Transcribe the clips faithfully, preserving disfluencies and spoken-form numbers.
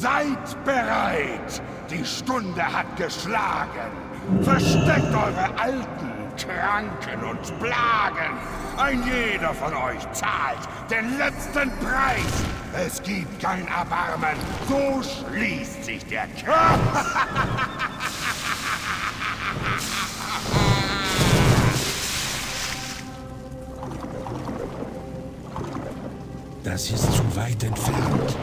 Seid bereit! Die Stunde hat geschlagen! Versteckt eure Alten, Kranken und Plagen! Ein jeder von euch zahlt den letzten Preis! Es gibt kein Erbarmen! So schließt sich der Kreis! Das ist zu weit entfernt.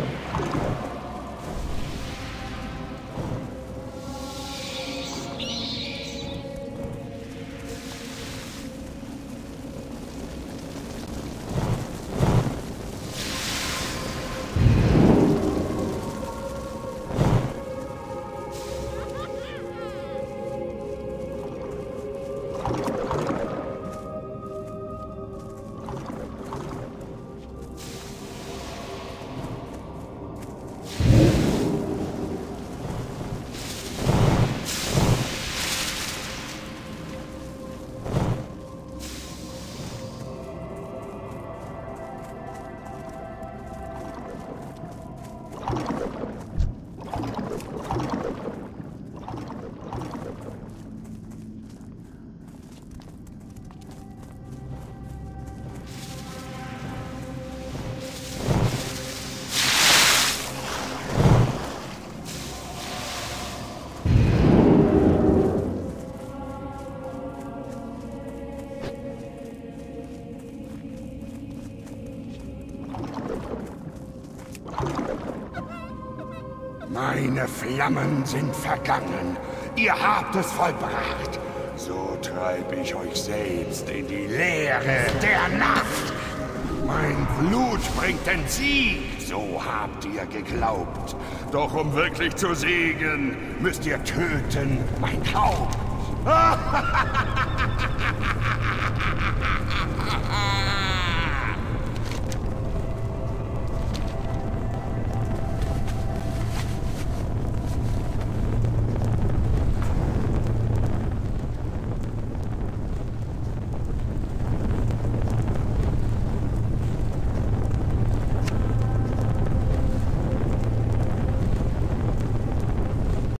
Meine Flammen sind vergangen. Ihr habt es vollbracht. So treib ich euch selbst in die Leere der Nacht. Mein Blut bringt den Sieg, so habt ihr geglaubt. Doch um wirklich zu siegen, müsst ihr töten mein Haupt.